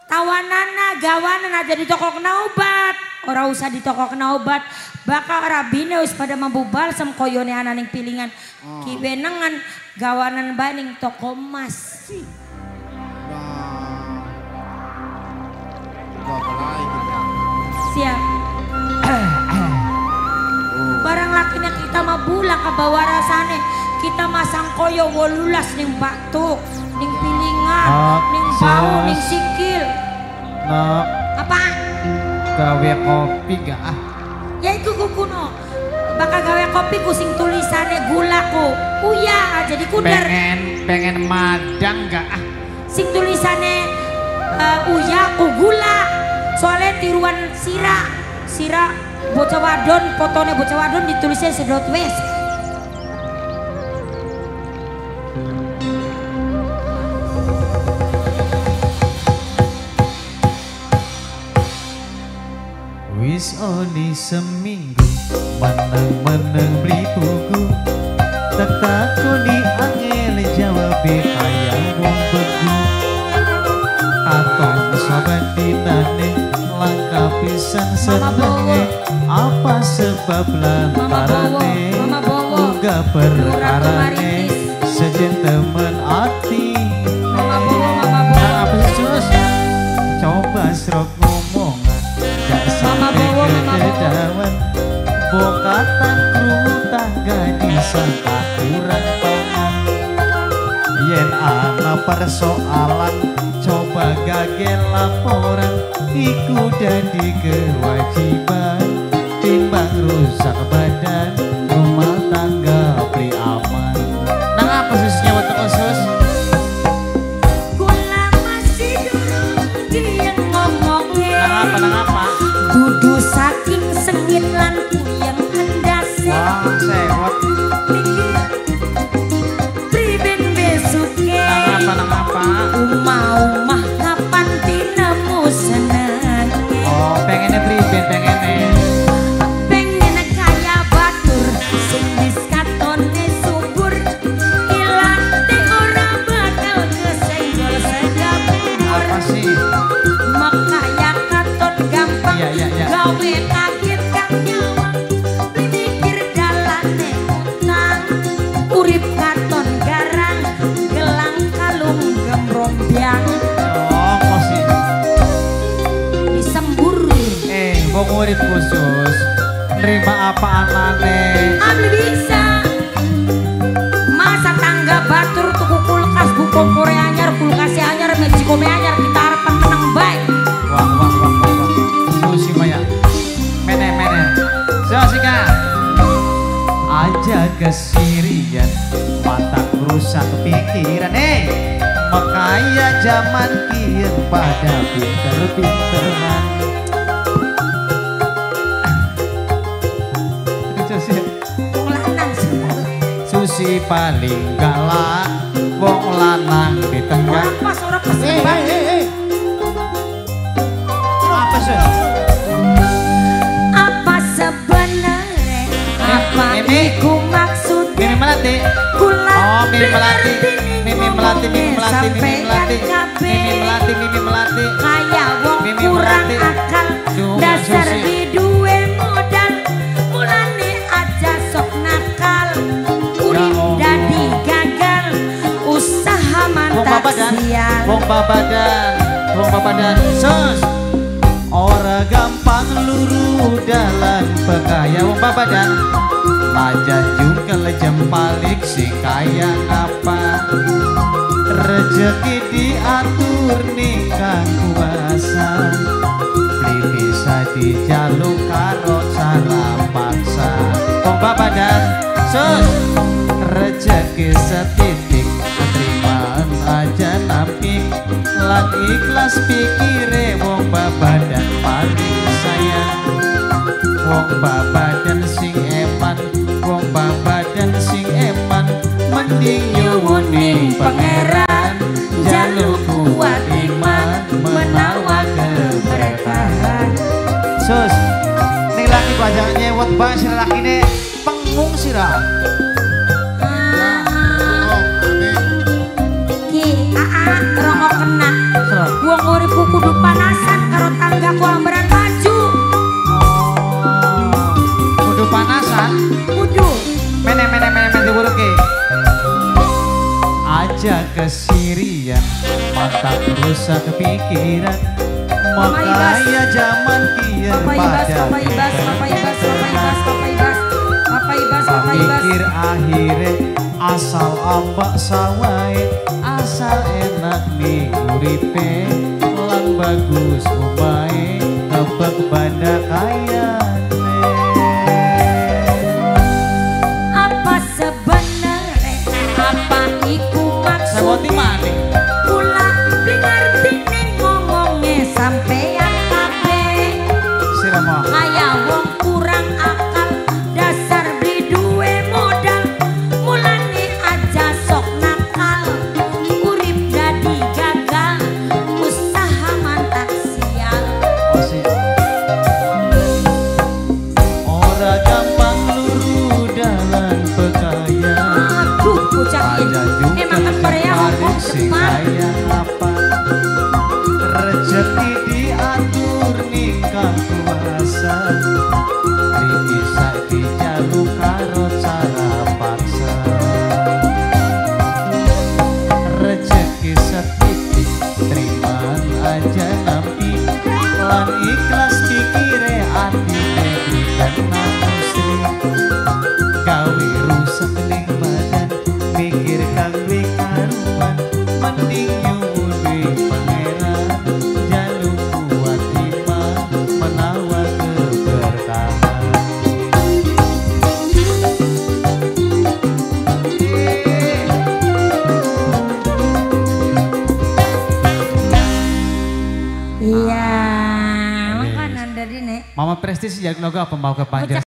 tawanana gawanan aja di toko kena obat. Ora usah di toko kena obat. Bakal rabine wis pada mampu balsam koyone ananing pilingan. Kiwenengan gawanan baning toko emas. Siap. Barang lakinya kita mah bulang ke bawah rasane. Kita masang koyo 18 ning batuk, ning pilingan, ning bau, ning sikil. Nok. Apa? Gawe kopi gak ah? Ya iku kuno. Bakal gawe kopi ku sing tulisannya gulaku. Uya jadi kudar. Pengen madang gak ah? Sing tulisannya uya ku gula. Soalnya tiruan sira bocah wadon, fotone bocah wadon ditulisnya sedot wes. Wis oli seminggu meneng beli tuku tak takoni angel jawab kaya wong begu aton saban dinane langka pisan senenge apa sebab lantarane uga perkarane sejen temen ati apa sus coba serok ngomongan gak sampai kedawan bokatan kru tangga disangka kurang pangan yen ana persoalan coba gagel laporan iku dadi kewajiban timbang rusak badan rumah tangga pri aman. Nang apa susnya waktu khusus? Kula masih durung dia ngomongnya. Nang apa? Dudu saking sengit lan kuyang endase. Wah sewot. Priben besuke. Nang apa? Umah kapan tinemu seneng. Oh pengennya priben pengennya. Pengen kaya batur sing wis katone subur. Ilang te ora bakal kesenggol sedap. Apa sih? Makanya katon gampang Iya. gawe kaget kang nyawang mikir dalane utang urip katon garang gelang kalung gembrombyang Oh kosi. disembur Wong urip khusus nerima apa anane? amli bisa masa tangga batur tuku kulkas bu kompore anyar kulkasnya anyar mejikome anyar kita harapan menang baik. Wah. Susi Maya. Mene. Sosika. Aja kesirian mata rusak pikiran. Makanya zaman kieu pada pinter-pinteran. Susi paling galak wong lanang di tengah. Apa suara kesempatan? Apa sih? Apa sebenarnya? Apa iku maksudnya? Mimi melati. Oh, Mimi melati. Kayak wong kurang akal, dasar di duwe modal, mulane aja sok nakal, urip dadi gagal, usaha mantak sial. Wong babadan, sos. Ora gampang luru dalan pekaya wong babadan. Majanjung kelejem palik si kaya ngapa. Rezeki diatur nikah kuasa. Beli bisa dijaluk karo cara paksa. Wong babadan, sos. Rezeki setitik terimaan aja nampik lan ikhlas pikire wong babadan paling sayang wong babadan sing eman wong babadan sing eman mending nyuwuning pangeran jaluk kuat iman menawa keberkahan. Sus ning laki ku aja nyewot bae sira lakine pengung sira. Ki rongok kena. Wong uripku kudu panasan karo tanggaku ambaran maju. Kudu panasan. Kudu. Mene diburuke. Aja kesirian, mata rusak kepikiran. Makanya zaman kian pada mikir akhirnya asal ambak sawai, asal enak nih uripe lan bagus umae tebak banda kaya. Apa sebenarnya apa iku maksud? Saboti maning. Kula ngerti ning ngomongnya sampean kabeh. Sirama. Kaya wong kurang akal dasar beli duwe modal. Mulane aja sok nakal. Urip dadi gagal. Usaha mantak sial. Ora gampang luru dalan pekaya. Aduh bocah ini emang kan Korea ngomong cepat. Apa rezeki diatur nikah kuasa, bisa dijaluk karo cara paksa. Rezeki setitik terima aja nampi, lan ikhlas pikire atine dan musri. Gawe rusak ning badan mikir kang karuan, mending nyuwun pangeran jaluk kuat iman menawa keberkahan. Iya, makanan dari nek. Mama Prestis ya logo apa mau ke Panjer.